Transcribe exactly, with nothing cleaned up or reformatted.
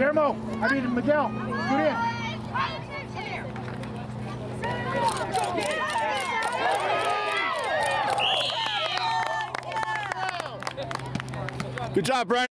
Guillermo, I mean Miguel, scoot in. Good job, Brian.